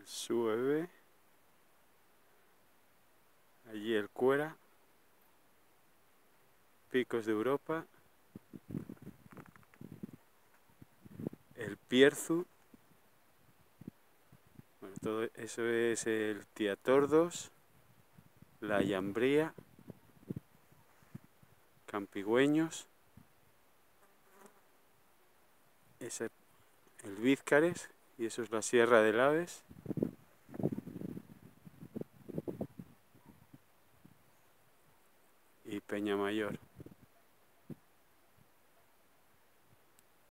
Sueve. Allí el Cuera. Picos de Europa. El Pierzu. Bueno, todo eso es el Tiatordos. La Llambría. Campigüeños. Ese, el Vízcares. Y eso es la Sierra del Aves. Y Peñamayor.